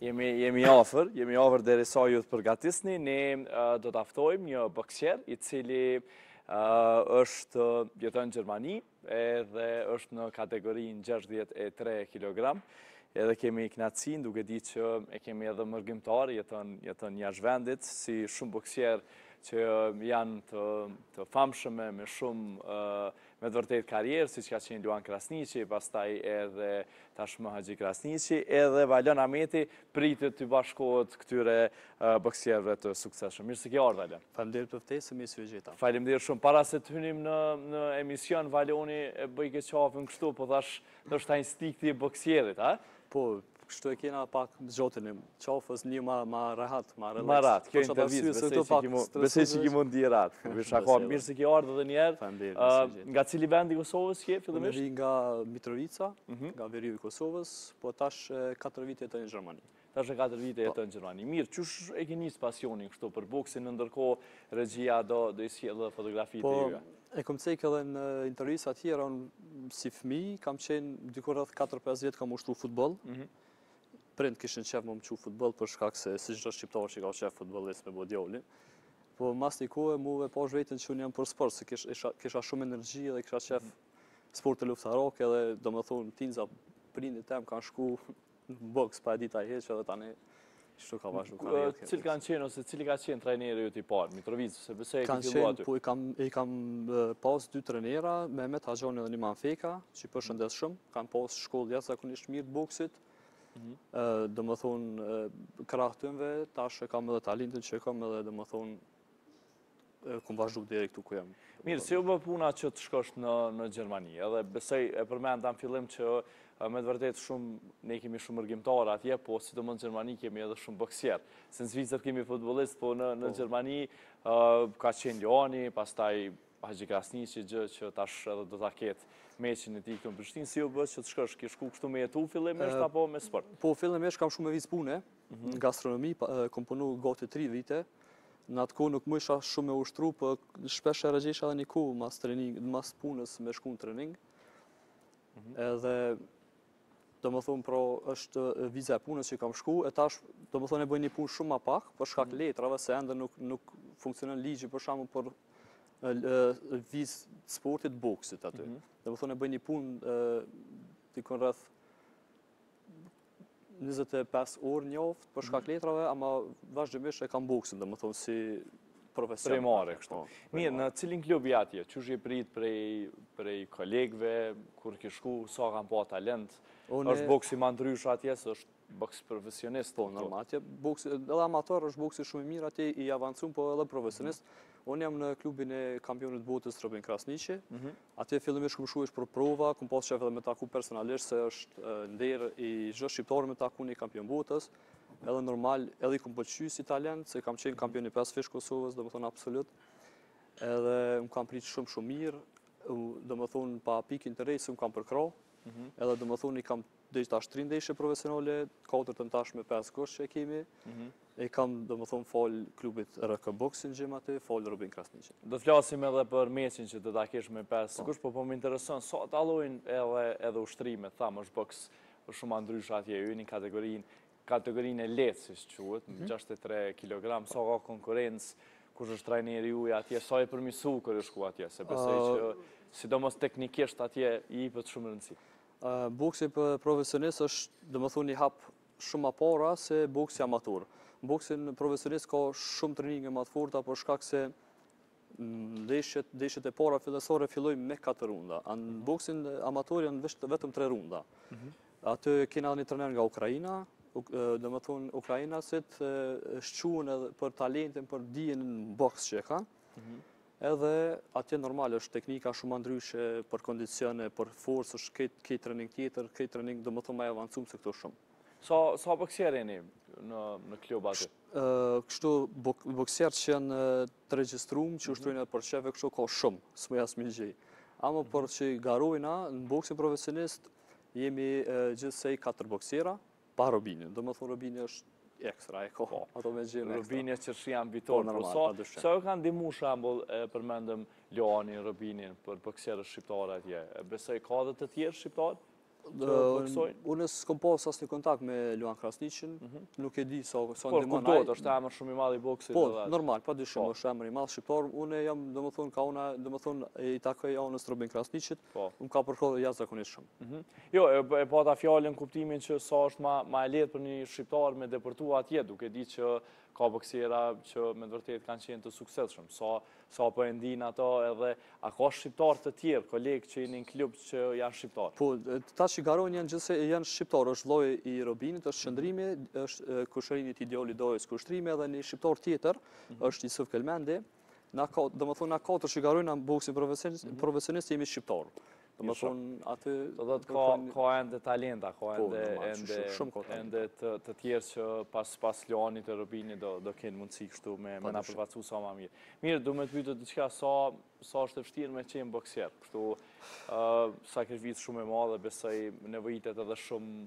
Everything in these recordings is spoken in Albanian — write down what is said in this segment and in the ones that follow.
Jemi afër deri sa ju të përgatisni, ne do të aftojmë një boksier i cili jeton në Gjermani edhe është në kategorinë 63 kg. Edhe kemi kënaqësinë duke ditë që e kemi edhe mërgimtar, jeton jashtë vendit, si shumë boksier që janë të famshëm me shumë me të vërtet karrierë, siç ka qenë Luan Krasniqi, pastaj edhe tashmë Haxhi Krasniqi, edhe Valon Ahmeti pritet të bashkohet këtyre boksierëve të suksesshëm. Mirë se ke ardhur, Valon. Faleminderit për ftesën, mirë se u gjeta. Faleminderit shumë. Para se të hynim në emision, Valoni e bëj keqafën kështu, po thash ndoshta instinkti i boksierit, a? Po, kështu e kena pak zgjotin e qafës një ma rehat, ma relax. Ma rat, kjo intervistë, besoj që ki mund di rat. Mirë se ki ardhë dhe njerë. Nga cili vend i Kosovës je, fillimisht? Unë nga Mitrovica, nga veriu i Kosovës, po tash 4 vite jeton në Gjermani. Tash 4 vite jeton në Gjermani. Mirë, qësh e ke nis pasionin kështu për boksin, ndërkohë regjia do i sjellë fotografitë e juaja? E kom cek edhe në intervista tjera, unë si fëmijë, kam qenë dikur rreth 4-5 vjet kam ushtru futboll. Prind kishin qef më qu futboll për shkak se si çdo shqiptar që ka qef futbollist me bo djali. Po mas një kohë muve pash vetën që unë jam për sport, se kisha shumë energji dhe kisha qef sport të luftarake edhe domethënë tinza prindit tem kanë shku në boks pa e dita heq edhe tani kështu ka vazhdu karrierë. Cili kanë qenë ose cili ka qenë trajneri ju i parë, Mitrovica, se besoj kanë qenë, po i kam pas 2 trajnera, Mehmet Haxhani dhe Niman Feka, që i përshëndes shumë, kanë pas shkollë jashtëzakonisht mirë të boksit. Domethënë krah tënve, tash e kam edhe talentin që kam edhe domethënë kum vazhdu deri këtu ku jam. Mirë, si u bë puna që të shkosh në Gjermani? Edhe besoj e përmenda në fillim që me të vërtet ne kemi shumë mërgjimtarë atje, po sidomos në Gjermani kemi edhe shumë boksier. Se në Zvicër kemi futbollist, po në Gjermani ka qenë Luani, pastaj Haxhi Krasniqi, gjë që tash edhe do ta ketë meqin e tij këtu në Prishtinë. Si u bë që të shkosh, ke shku kështu me jetu fillimisht apo me sport? Po fillimisht kam shumë me vizë pune, në gastronomi, kom punu gati 3 vite. Në atë kohë nuk më isha shumë me ushtru, po shpesh e rregjesha edhe një kohë mas punës me shku në trening. Edhe domethënë pra është viza e punës që kam shku, e tash domethënë e bëj një punë shumë më pak, për shkak letrave se ende nuk funksionon ligji për shkakun për vizë sportit boksit aty. Domethënë e bëj një punë dikon rreth 25 orë njoftë për shkak letrave, ama vazhdimisht e kam boksin, domethënë si profesion. Primare kështu. Mirë, në cilin klub je atje? Qysh je prit prej kolegëve, kur ke shku, sa kanë pa talent? Është boksi ma ndrysh atje, se është boks profesionist? Po, normal, atje boksi, edhe amator është boksi shumë i mirë, atje i avancum, po edhe profesionist. Unë jam në klubin e kampionit botës Robin Krasniqi. Atje fillimisht kum shkuesh për prova, kum pas qef edhe me taku personalisht, se është nder i çdo shqiptar me taku një kampion botës. Edhe normal, edhe i kum pëlqy si talent, se kam qenë kampion i 5 fish Kosovës, domethënë absolut. Edhe më kam prit shumë mirë, domethënë pa pikë interesi më kam përkrah. Edhe domethënë i kam deri tash 3 ndeshje profesionale, 4 të tashme 5 gosh që e kemi. E kam domethënë fal klubit RK Boxing Gym aty, fal Robin Krasniqi. Do të flasim edhe për meçin që do ta kesh me 5 gosh, po më intereson sa tallojnë edhe ushtrimet, thamë është boks shumë ndryshe atje, ju në kategorinë e lehtë, siç quhet, 63 kg, sa ka konkurrencë, kush është trajneri juaj atje, sa e përmirësu kur ju shku atje, se besoj që sidomos teknikisht atje i jepet shumë rëndësi. Boksi për profesionist është domethënë i hap shumë më para se boksi amator. Boksin profesionist ka shumë treninge më të forta për shkak se ndeshjet e para fillesore fillojnë me 4 runda. Në boksin amator janë vetëm 3 runda. Aty kena një trener nga Ukraina, domethënë ukrainasit shquhen edhe për talentin, për dijen në boks që e kanë. Edhe atje normal është teknika shumë ndryshe për kondicione, për forcë, është këtë trening tjetër, këtë trening domethënë më e avancuar se këto shumë. Sa boksier jeni në klub aty? Kështu boksier që janë të regjistruar, që ushtrojnë edhe për sheve, kështu ka shumë, s'më jasmin gjej. Ama për që garojna në boksin profesionist jemi gjithsej 4 boksiera, pa Robinin. Domethënë Robini është ekstra e kohë. Ato me gjenë Robini që janë vitor, sa ju kanë ndihmu shembull përmendëm Luanin, Robinin për boksierët shqiptarë atje. Besoj ka edhe të tjerë shqiptarë? boksojnë? Unë s'kom pas asnjë kontakt me Luan Krasniqin, nuk e di sa Por ndihmon kuptohet, është emër shumë i madh i boksit. Po, normal, padyshim, është emër i madh shqiptar. Unë jam, domethënë, i takoj anës Robin Krasniqit, më ka përkodhur jashtëzakonisht shumë. Jo, e pata fjalën kuptimin që sa është ma e lehtë për një shqiptar me deportu atje, duke di që ka boksiera që me vërtet kanë qenë të suksesshëm. Sa po e ndin ato edhe a ka shqiptar të tjerë, kolegë që jeni në klub që janë shqiptar? Po, ta që garojnë janë shqiptar, është lloji i Robinit, është qëndrimi, është kushërinit ideali dojës kushtrimi edhe një shqiptar tjetër, është Isuf Kelmendi. Domethënë na katër që garojnë në boksin profesionist jemi shqiptar. Domethënë aty do të ka ende talenta, ka ende të tjerë që pas Luanit e Robinit do kenë mundësi kështu me na përfacu sa më mirë. Mirë, du me të pyetje diçka sa është e vështirë me qenë boksier. Kështu sakrificë shumë e madhe, besoj nevojitet edhe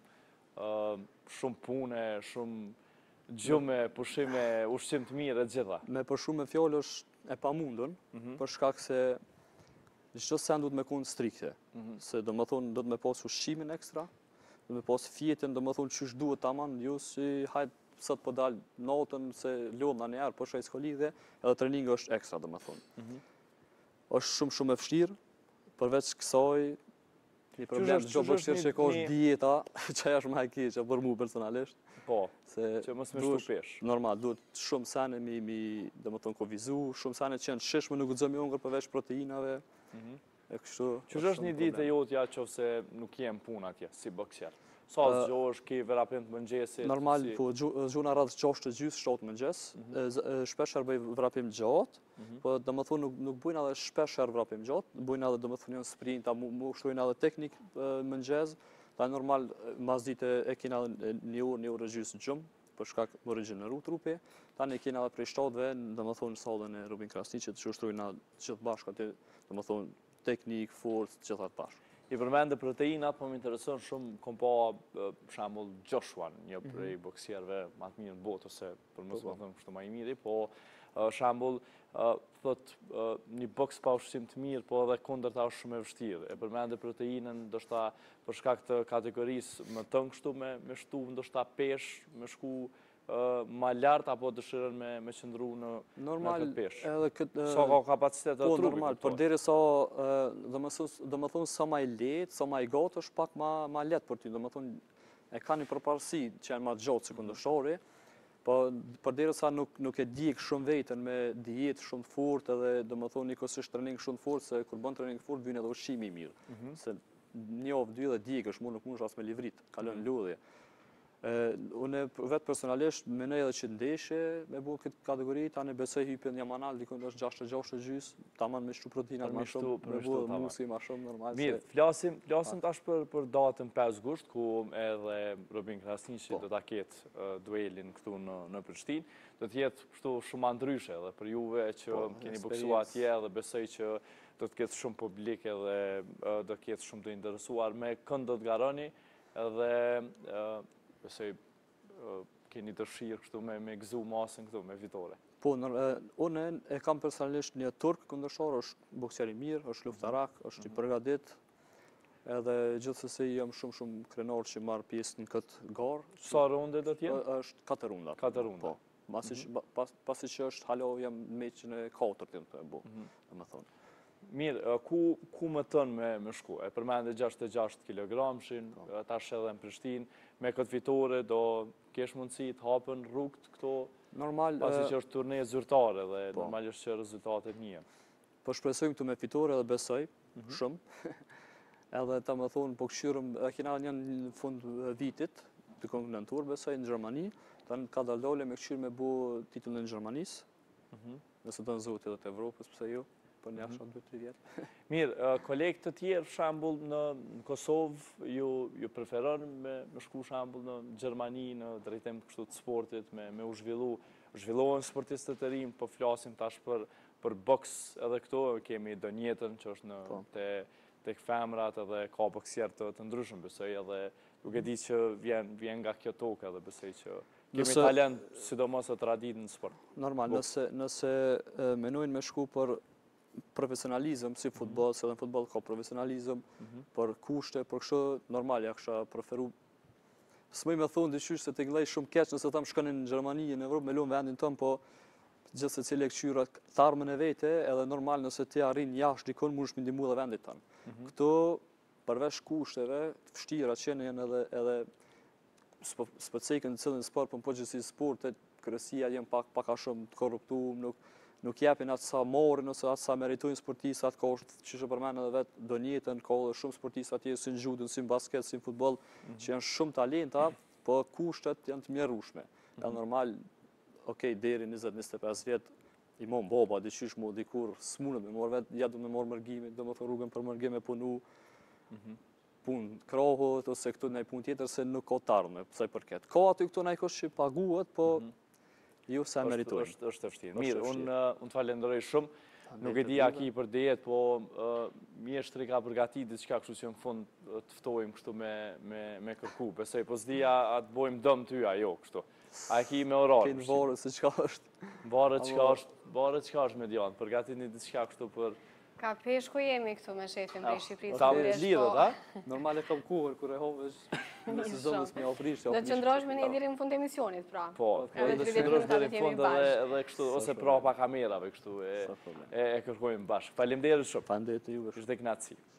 shumë pune, shumë gjume, pushime, ushqim të mirë e gjitha. Me për shumë fjalë është e pamundun, për shkak se çdo sen duhet me qenë strikte, se domethënë do të me pas ushqimin ekstra, do të me pas fjetën, domethënë çish duhet tamam, jo si hajt sot po dal natën se lodha një herë, po shoj s'kolidhe, edhe treningu është ekstra domethënë. Është shumë e vështirë, përveç kësaj një problem çdo boksier që ka është dieta, që është më e keqe për mua personalisht. Po, që mos me shtu pesh. Normal, duhet shumë sene domethënë kuvizu, shumë sene që janë shishme nuk guxojmë ongër përveç proteinave. E kështu. Që është një ditë e jotja qofse nuk jem punë atje, si boksier? Sa zgjohesh, ki vrapim të mëngjesit? Normal, po, zgjona rreth 6:30, 7 mëngjes, shpeshher bëj vrapim gjatë, po domethënë nuk bujnë edhe shpeshher vrapim gjatë, bujnë edhe domethënë janë sprinta, mu shtojnë edhe teknik mëngjes, ta normal mas dite e kena edhe një orë gjysmë gjumë, për shkak më rigjeneru trupi, tani e kena edhe prej 7-ve, domethënë sallën e Robin Krasniqit, që ushtrojnë gjithë bashkë aty, domethënë teknik, forcë, gjithë atë bashkë. I përmende proteinat, po më intereson shumë, kom pa, për shembull, Joshua, një prej boksierëve më të mirë në botë, ose për mos më thëmë kështu më i miri, po shembull, thot një boks pa ushqim të mirë, po edhe kundërta është shumë e vështirë. E përmende proteinën, ndoshta për shkak të kategorisë më tënë kështu me shtu, ndoshta pesh, me shku ma lartë, apo dëshirën me qëndru në këtë pesh? Sa ka kapacitet të trupit? Po, normal, për deri sa, dhe më thonë, sa ma i letë, sa ma i gatë, është pak ma letë për ty, dhe më thonë, e ka një përparësi që janë ma gjatë se kundërshari, po për deri sa nuk e dikë shumë vetën me dietë shumë të furt, edhe dhe më thonë, nikosisht trening shumë të furt, se kur bën trening furt, vjen edhe ushqimi i mirë. Se një ovë, dy dhe dikë është, nuk mund as me livrit, kalon lodhje. Unë vetë personalisht menoj edhe që ndeshje me bu këtë kategori, tani besoj hypjen Jamanal, dikon është 6-6 gjys, taman me shtu proteinat ma shumë, me bu muskli ma shumë normal. Mirë, flasim tash për datën 5 gusht, ku edhe Robin Krasniqi do ta ketë duelin këtu në Prishtinë. Do t'jetë kështu shumë ndryshe edhe për juve që keni boksu atje dhe besoj që do të ketë shumë publik edhe do të ketë shumë të interesuar me kënd do të garoni edhe besoj keni dëshirë kështu me gëzu masën këtu, me fitore. Po, unë e kam personalisht një turk kundërshtar, është boksier i mirë, është luftarak, është i përgadit, edhe gjithsesi jam shumë krenar që marr pjesë në këtë garë. Sa runde do t'jenë? Është 4 runda. 4 runda. Po, pasi që është halo jam me që në 4 tim të e bu, dhe më thonë. Mirë, ku më tënë me shku? E përmende 66 kg-shin, tash edhe në Prishtinë, me këtë fitore do kesh mundësi të hapën rrugët këto, pasi që është turne zyrtare dhe normalisht që rezultatet një. Po shpresojmë këtu me fitore edhe besoj, shumë. Edhe ta më thonë, po këshyrëm, kena një në fund vitit, të konkurentur, besoj, në Gjermani, ta në ka daldole me këshyrë me bu titullin në Gjermanisë, nëse të në zotë edhe të Evropës, pëse jo. Për një ashtë 2-3 vjetë. Mirë, kolegë të tjerë, shambull në Kosovë, ju preferon me shku shambull në Gjermani, në drejtim kështu të sportit, me u zhvillohen sportistët e rimë, po flasim tash për boks edhe këto, kemi Donjetën që është në tek femrat edhe ka boksier të ndryshëm, besoj edhe duke di që vjen nga kjo tokë edhe besoj që kemi talent, sidomos e tradit në sport. Normal, nëse menojnë me shku për profesionalizëm si futboll, se edhe në futboll ka profesionalizëm, për kushte, për kështu normal ja kisha preferu. S'moj me thonë dyqysh se të glej shumë keq nëse tham shkonin në Gjermani, në Evropë me luajnë vendin tonë, po gjithë secili e këshyra tharmën e vete, edhe normal nëse ti arrin jashtë dikon mundesh me ndihmu edhe vendit tonë. Këto përveç kushteve të vështira që janë edhe s'po cekën në cilin sport, po gjithësi sportet, kryesia janë pak a shumë të korruptuar, nuk japin atë sa morin ose atë sa meritojnë sportistat, ka që që përmenë edhe vetë Donjetën, ka edhe shumë sportistat atje si në judën, si në basket, si në futboll, që janë shumë talenta, po kushtet janë të mjerueshme. Janë normal, okej, deri 20-25 vjet, i mon boba, diqysh mu dikur s'munët me morë vetë, ja du me morë mërgimit, do më thë rrugën për mërgim e punu, punë krohët, ose këtu në punë tjetër, se nuk ka tarme, pëse përket. Ka aty këtu në kosh që paguhet, po jo sa meritojnë. Është të vështirë. Mirë, unë të falenderoj shumë. Nuk e di a ki për dijet, po mjeshtri ka përgatit diçka kështu që në fund të ftojmë kështu me kërku. Besoj, po s'dia a të bojmë dëm tyja, jo kështu. A ki me orarë. Kënë varë se qka është. Varë qka është me djanë, përgatit një diçka kështu për... Ka pesh ku jemi këtu me shefin për Shqipërisë. Ta me lidhët, a? Normal e kam kuhër, kër e hovesh në sezonës me ofrisht. Do të qëndrosh me një diri në fund e emisionit, pra. Po, do të qëndrosh diri në fund edhe kështu, ose pra pa kamerave kështu, e kërkojmë bashkë. Faleminderit shumë. Faleminderit juve. Ishte kënaqësi.